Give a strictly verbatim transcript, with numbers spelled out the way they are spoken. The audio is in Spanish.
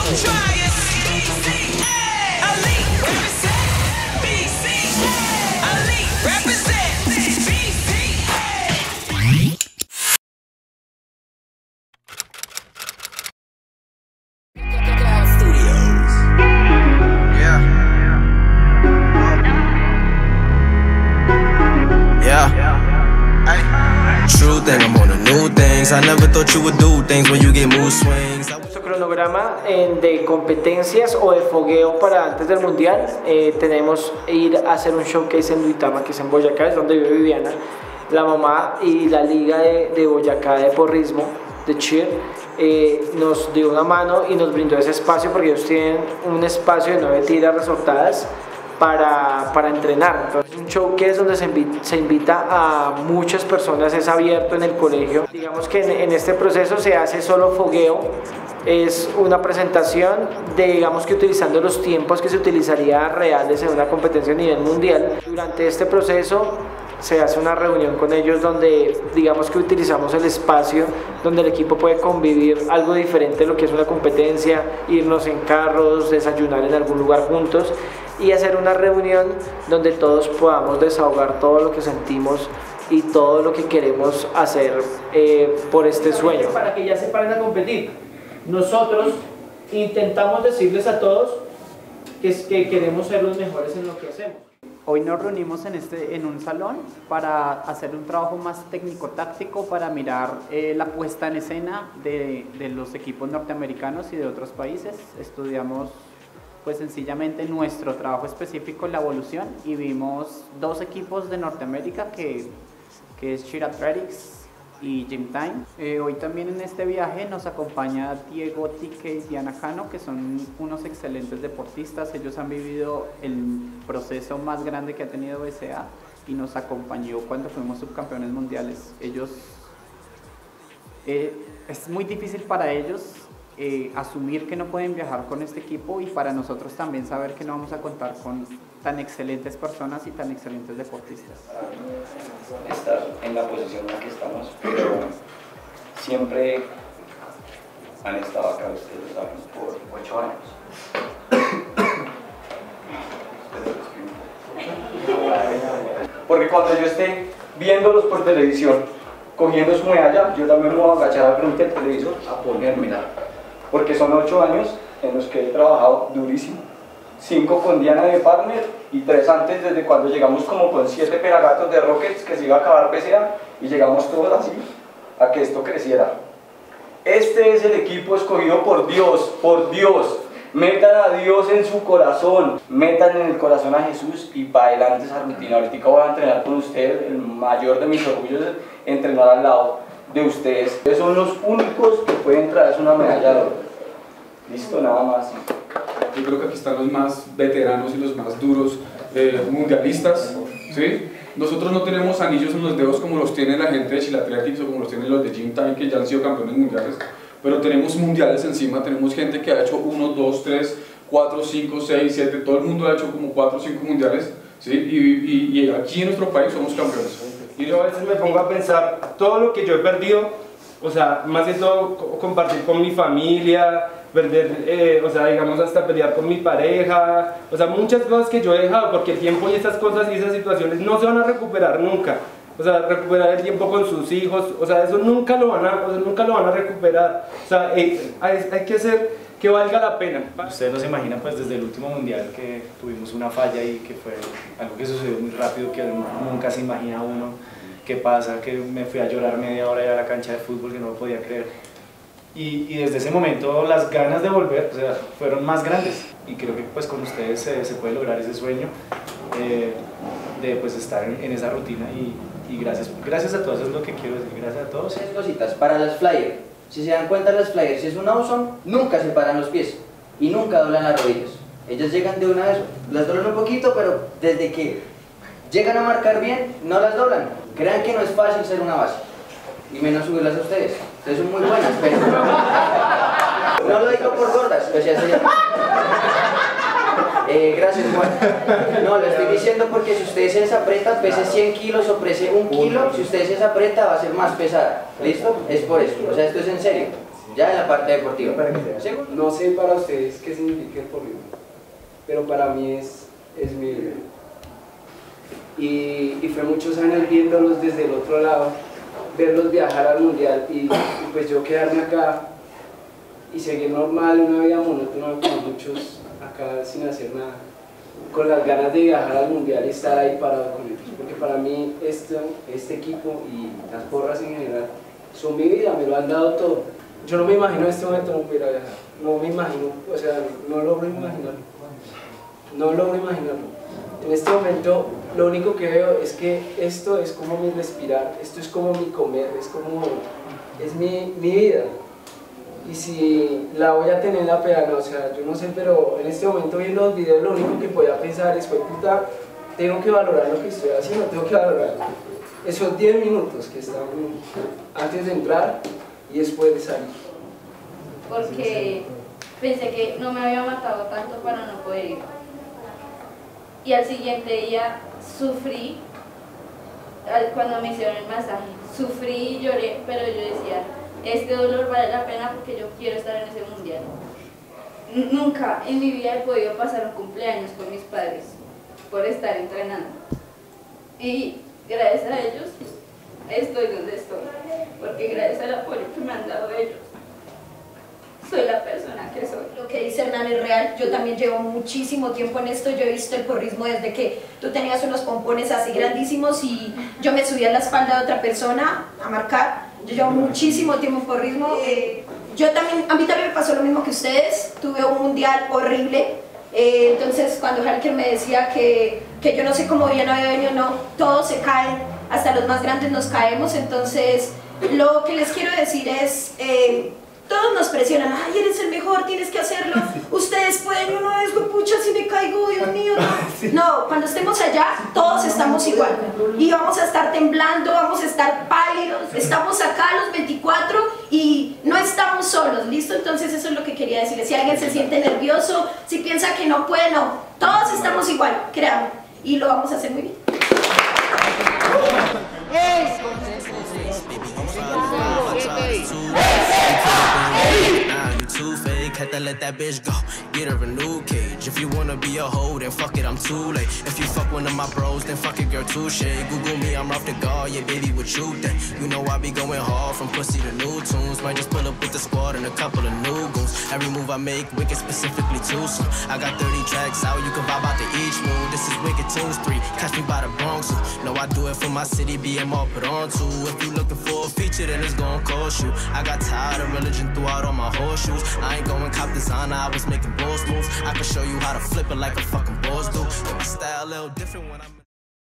Nuestro cronograma en, de competencias o de fogueo para antes del mundial, eh, tenemos ir a hacer un showcase en Duitama, que es en Boyacá, es donde vive Viviana, la mamá, y la liga de, de Boyacá de porrismo, de cheer, eh, nos dio una mano y nos brindó ese espacio, porque ellos tienen un espacio de nueve tiras resortadas para, para entrenar. Entonces, un showcase donde se invita, se invita a muchas personas, es abierto en el colegio. Digamos que en, en este proceso se hace solo fogueo, es una presentación de, digamos que utilizando los tiempos que se utilizaría reales en una competencia a nivel mundial. Durante este proceso se hace una reunión con ellos donde, digamos que utilizamos el espacio donde el equipo puede convivir algo diferente de lo que es una competencia, irnos en carros, desayunar en algún lugar juntos y hacer una reunión donde todos podamos desahogar todo lo que sentimos y todo lo que queremos hacer eh, por este sueño. Para que ya se paren a competir, nosotros intentamos decirles a todos que, es, que queremos ser los mejores en lo que hacemos. Hoy nos reunimos en, este, en un salón para hacer un trabajo más técnico-táctico, para mirar eh, la puesta en escena de, de los equipos norteamericanos y de otros países. Estudiamos pues sencillamente nuestro trabajo específico, la evolución, y vimos dos equipos de Norteamérica que, que es Cheer Athletics y Gym Time. Eh, hoy también en este viaje nos acompaña Diego Tique y Diana Cano, que son unos excelentes deportistas. Ellos han vivido el proceso más grande que ha tenido B C A y nos acompañó cuando fuimos subcampeones mundiales. Ellos, eh, es muy difícil para ellos Eh, asumir que no pueden viajar con este equipo, y para nosotros también saber que no vamos a contar con tan excelentes personas y tan excelentes deportistas. Estar en la posición en la que estamos, pero siempre han estado acá, ustedes lo saben, por ocho años. Porque cuando yo esté viéndolos por televisión, cogiendo su medalla, yo también me voy a agachar al frente del televisor a ponérmela. Porque son ocho años en los que he trabajado durísimo. Cinco con Diana de partner y tres antes, desde cuando llegamos como con siete pelagatos de Rockets que se iba a acabar P C A, y llegamos todos así a que esto creciera. Este es el equipo escogido por Dios, por Dios. Metan a Dios en su corazón, metan en el corazón a Jesús y para adelante esa rutina. Ahorita voy a entrenar con ustedes, el mayor de mis orgullos es entrenar al lado de ustedes. Ustedes son los únicos que pueden traerse una medalla de oro. Listo, nada más. Yo creo que aquí están los más veteranos y los más duros eh, mundialistas, ¿sí? Nosotros no tenemos anillos en los dedos como los tiene la gente de Chile Athletics o como los tienen los de Gym Time, que ya han sido campeones mundiales, pero tenemos mundiales encima, tenemos gente que ha hecho uno, dos, tres, cuatro, cinco, seis, siete, todo el mundo ha hecho como cuatro o cinco mundiales, ¿sí? Y, y, y aquí en nuestro país somos campeones. Y yo a veces me pongo a pensar todo lo que yo he perdido, o sea, más de todo compartir con mi familia, perder, eh, o sea, digamos hasta pelear con mi pareja, o sea, muchas cosas que yo he dejado, porque el tiempo y esas cosas y esas situaciones no se van a recuperar nunca. O sea, recuperar el tiempo con sus hijos, o sea, eso nunca lo van a, o sea, nunca lo van a recuperar. O sea, eh, hay, hay que hacer que valga la pena. Ustedes no se imaginan, pues desde el último mundial que tuvimos una falla y que fue algo que sucedió muy rápido, que nunca se imagina uno qué pasa, que me fui a llorar media hora a la cancha de fútbol, que no lo podía creer. Y, y desde ese momento las ganas de volver, o sea, fueron más grandes, y creo que pues con ustedes se, se puede lograr ese sueño eh, de pues estar en, en esa rutina, y, y gracias, gracias a todos, eso es lo que quiero decir, gracias a todos. Tres cositas, para las flyers, si se dan cuenta las flyers, si es un awesome, nunca se paran los pies y nunca doblan las rodillas, ellas llegan de una vez, las doblan un poquito, pero desde que llegan a marcar bien, no las doblan. Crean que no es fácil ser una base, y menos subirlas a ustedes. Ustedes son muy buenas, pero no lo digo por gordas, pues ya se llama. Eh, gracias, Juan. No, lo estoy diciendo porque si ustedes se desapreta, pese cien kilos o pese un kilo, si ustedes se desapreta va a ser más pesada. ¿Listo? Es por eso. O sea, esto es en serio. Ya en la parte deportiva. ¿Sí? No sé para ustedes qué significa el porrismo, pero para mí es, es mi vida. Y, y fue muchos años viéndolos desde el otro lado, verlos viajar al mundial y, y pues yo quedarme acá y seguir normal, una vida monótona como muchos acá sin hacer nada, con las ganas de viajar al mundial y estar ahí parado con ellos, porque para mí este, este equipo y las porras en general son mi vida, me lo han dado todo. Yo no me imagino en este momento no pudiera viajar, no me imagino, o sea, no logro imaginarlo, no logro imaginarlo. En este momento lo único que veo es que esto es como mi respirar, esto es como mi comer, es como, es mi, mi vida. Y si la voy a tener en la pegada, o sea, yo no sé, pero en este momento viendo los videos lo único que podía pensar es, pues puta, tengo que valorar lo que estoy haciendo, tengo que valorar esos diez minutos que están antes de entrar y después de salir. Porque pensé que no me había matado tanto para no poder ir. Y al siguiente día sufrí, cuando me hicieron el masaje, sufrí y lloré, pero yo decía, este dolor vale la pena porque yo quiero estar en ese mundial. Nunca en mi vida he podido pasar un cumpleaños con mis padres por estar entrenando. Y gracias a ellos estoy donde estoy, porque gracias al apoyo que me han dado ellos, soy la persona que soy. Lo que dice Hernán es real, yo también llevo muchísimo tiempo en esto, yo he visto el porrismo desde que tú tenías unos pompones así grandísimos y yo me subía a la espalda de otra persona a marcar. Yo llevo muchísimo tiempo en porrismo, eh, yo también, a mí también me pasó lo mismo que ustedes, tuve un mundial horrible, eh, entonces cuando Harker me decía que, que yo no sé cómo bien había venido, no, todos se caen, hasta los más grandes nos caemos, entonces lo que les quiero decir es, eh, todos nos presionan, ay, eres el mejor, tienes que hacerlo, ustedes pueden, uno es, pucha, si me caigo, Dios mío, no. No, cuando estemos allá, todos estamos igual, y vamos a estar temblando, vamos a estar pálidos, estamos acá a los veinticuatro y no estamos solos, ¿listo? Entonces eso es lo que quería decirles, si alguien se siente nervioso, si piensa que no puede, no, todos estamos igual, créanme, y lo vamos a hacer muy bien. Too fake, had to let that bitch go. Get her a new cage. If you wanna be a hoe, then fuck it, I'm too late. If you fuck one of my bros, then fuck it, girl, touche. Google me, I'm off the guard, yeah, baby, what you think? You know I be going hard from pussy to new tunes. Might just pull up with the squad and a couple of new goons. Every move I make, wicked specifically too soon. I got thirty tracks out, you can vibe out to each move. This is Wicked Tunes three, catch me by the Bronx. No, I do it for my city, B M all put on too. If you looking for a feature, then it's gonna cost you. I got tired of religion throughout all my horseshoes. I ain't going cop designer, I was making boss moves. I can show you how to flip it like a fucking boss do. Yeah, my style a little different when I'm